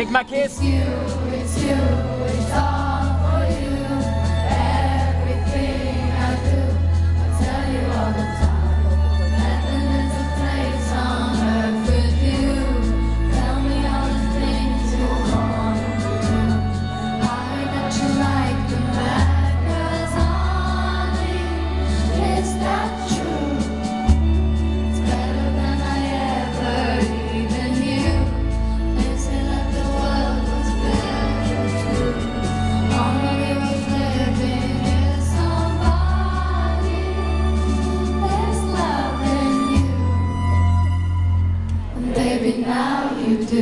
Take my kiss. It's you, it's all for you. Everything I do, I tell you all the time. Heaven is a place on earth with you. Tell me all the things you want to do. I heard that you like the bad girls, honey. Is that true? It's better than I ever even knew. They say that the world was better too. Only was living is somebody. There's love in you, and baby, now you do.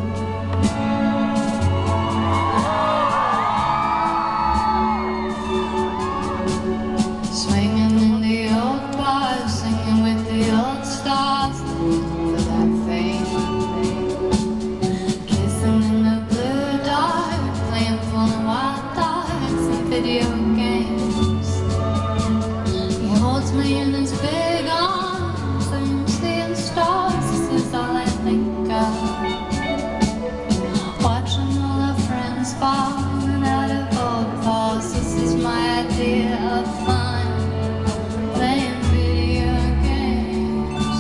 Swinging in the old bars, singing with the old stars, for that fame. Kissing in the blue dark, playing full and wild darts and video games. He holds me in his big arms, I'm seeing stars, this is all I think of. Watching all our friends falling out of old cars, this is my idea of fun. Playing video games.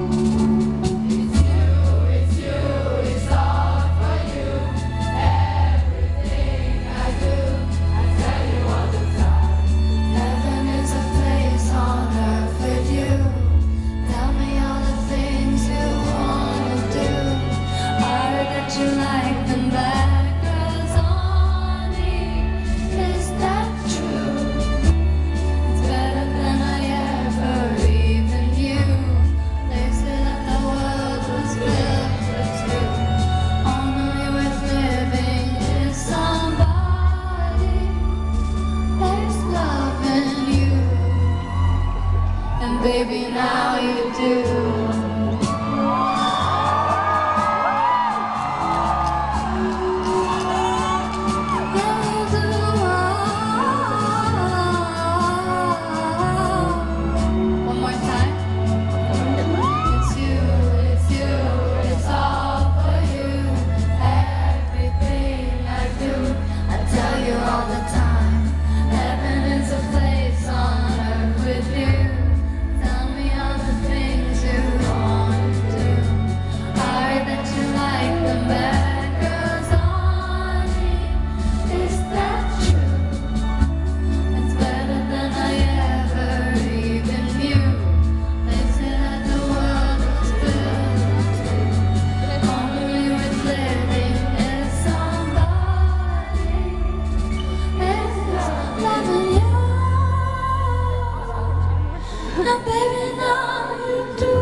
It's you, it's all for you. Everything I do, I tell you all the time. Heaven is a place on earth with you. Tell me all the things you wanna do. I heard that you like them bad girls, honey. Is that true? It's better than I ever even knew. They say that the world was built for two. Only worth living is somebody. There's love in you, and baby, now you do. One more time. It's you, it's all for you. Everything I do, I tell you all the time. Heaven is a place on earth with you. Tell me all the things you want to do. I heard that you like the bad girls, honey. Is that true? It's better than I ever even knew. They say that the world was built for two. Only worth living is somebody. There's love in you. Now, baby, now you do.